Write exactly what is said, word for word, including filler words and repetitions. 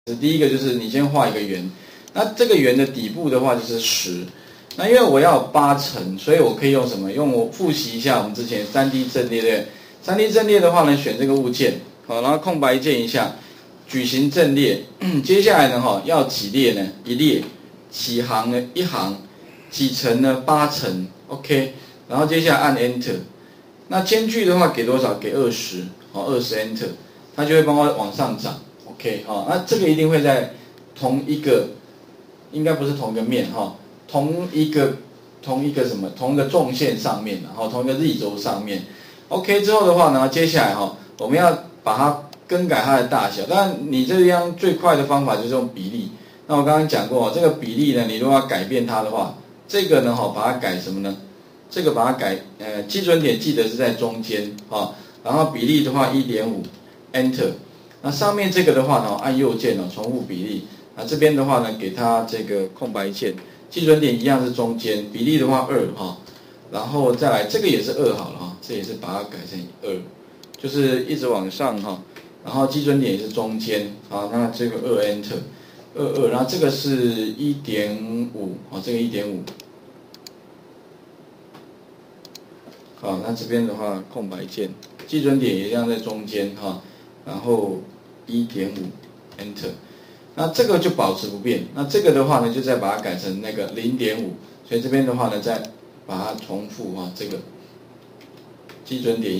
第一个就是你先画一个圆，那这个圆的底部的话就是十。那因为我要有八层，所以我可以用什么？用我复习一下我们之前 三 D 阵列的 三 D 阵列的话呢，选这个物件，好，然后空白键一下，矩形阵列。接下来呢，哈，要几列呢？一列，几行呢？一行，几层呢？八层 ，OK。然后接下来按 Enter。那间距的话给多少？给二十，好，二十 Enter， 它就会帮我往上涨。OK， 好，那这个一定会在同一个，应该不是同一个面哈，同一个同一个什么，同一个纵线上面，然后同一个 Z 轴上面。OK 之后的话呢，接下来哈，我们要把它更改它的大小。当然，你这样最快的方法就是用比例。那我刚刚讲过，这个比例呢，你如果要改变它的话，这个呢哈，把它改什么呢？这个把它改，呃，基准点记得是在中间哈，然后比例的话 一点五 Enter。那上面这个的话呢，按右键哦，重复比例。那这边的话呢，给它这个空白键，基准点一样是中间，比例的话二哈，然后再来这个也是二好了哈，这也是把它改成二，就是一直往上哈，然后基准点也是中间，好，那这个二 Enter， 二二，然后这个是 一点五，好，这个 一点五， 好，那这边的话空白键，基准点也一样在中间哈。然后 一点五 Enter， 那这个就保持不变。那这个的话呢，就再把它改成那个 零点五， 所以这边的话呢，再把它重复哈，这个基准点。